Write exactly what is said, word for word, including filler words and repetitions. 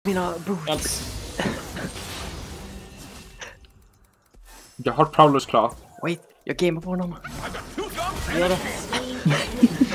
Mina boots. Jag har Prowlers klar. Wait, jag gamer på honom. Gör det.